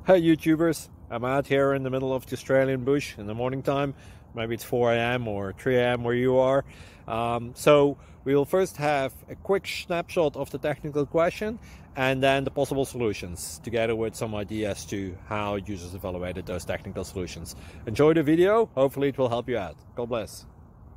Hey YouTubers, I'm out here in the middle of the Australian bush in the morning time. Maybe it's 4 a.m. or 3 a.m. where you are. So we'll first have a quick snapshot of the technical question and then the possible solutions, together with some ideas to how users evaluated those technical solutions. Enjoy the video, hopefully it will help you out. God bless.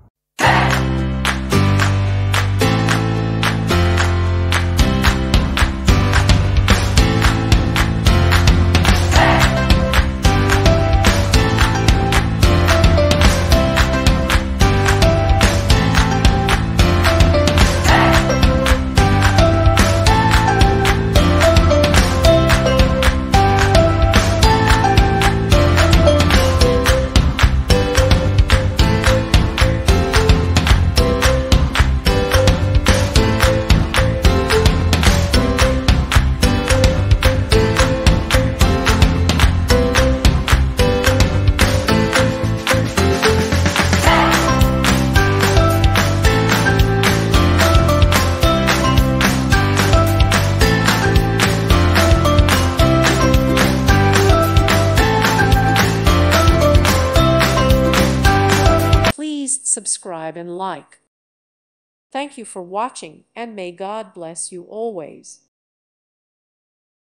Please subscribe and like. Thank you for watching, and may God bless you always.